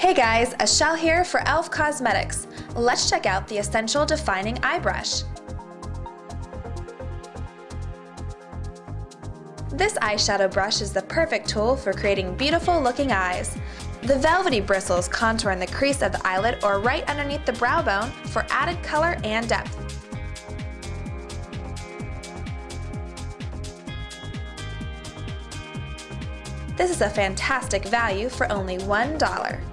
Hey guys, Ashel here for e.l.f. Cosmetics. Let's check out the Essential Defining Eye Brush. This eyeshadow brush is the perfect tool for creating beautiful looking eyes. The velvety bristles contour in the crease of the eyelid or right underneath the brow bone for added color and depth. This is a fantastic value for only $1.